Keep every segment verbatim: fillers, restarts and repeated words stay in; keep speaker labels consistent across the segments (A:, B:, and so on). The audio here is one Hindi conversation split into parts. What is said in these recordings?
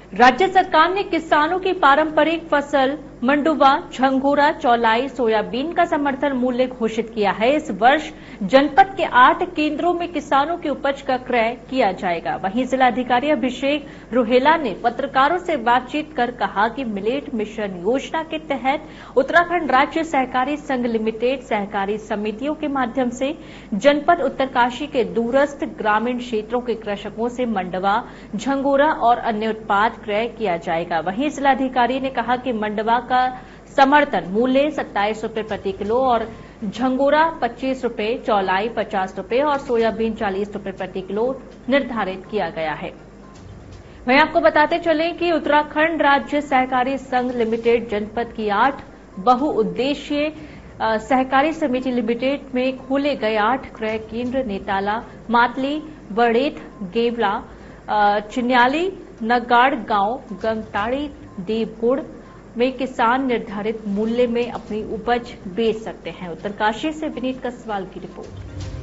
A: राज्य सरकार ने किसानों की पारंपरिक फसल मंडुवा, झंगोरा, चौलाई, सोयाबीन का समर्थन मूल्य घोषित किया है। इस वर्ष जनपद के आठ केंद्रों में किसानों की उपज का क्रय किया जाएगा। वहीं जिलाधिकारी अभिषेक रुहेला ने पत्रकारों से बातचीत कर कहा कि मिलेट मिशन योजना के तहत उत्तराखंड राज्य सहकारी संघ लिमिटेड सहकारी समितियों के माध्यम से जनपद उत्तरकाशी के दूरस्थ ग्रामीण क्षेत्रों के कृषकों से मंडवा, झंगोरा और अन्य उत्पाद क्रय किया जाएगा। वहीं जिलाधिकारी ने कहा कि मंडवा का समर्थन मूल्य सत्ताईस रुपए प्रति किलो और झंगोरा पच्चीस रुपए, चौलाई पचास रुपए और सोयाबीन चालीस रुपए प्रति किलो निर्धारित किया गया है। वहीं आपको बताते चलें कि उत्तराखंड राज्य सहकारी संघ लिमिटेड जनपद की आठ बहुउद्देशीय सहकारी समिति लिमिटेड में खोले गए आठ क्रय केंद्र नेताला, मातली, बड़ेत, गेवला, चिन्याली, नगाड़ गांव, गंगटाड़ी, देवगुड़ में किसान निर्धारित मूल्य में अपनी उपज बेच सकते हैं। उत्तरकाशी से विनीत कसवाल की रिपोर्ट।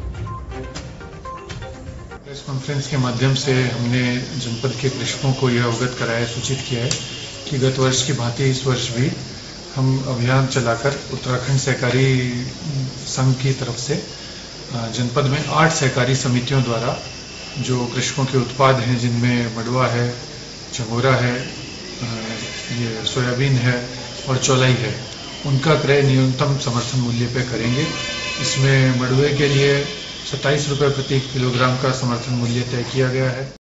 B: प्रेस कॉन्फ्रेंस के माध्यम से हमने जनपद के कृषकों को यह अवगत कराया, सूचित किया है कि गत वर्ष की भांति इस वर्ष भी हम अभियान चलाकर उत्तराखंड सहकारी संघ की तरफ से जनपद में आठ सहकारी समितियों द्वारा जो कृषकों के उत्पाद हैं, जिनमें मंडवा है, झंगोरा है, ये सोयाबीन है और चौलाई है, उनका क्रय न्यूनतम समर्थन मूल्य पे करेंगे। इसमें मंडवे के लिए सत्ताईस रुपये प्रति किलोग्राम का समर्थन मूल्य तय किया गया है।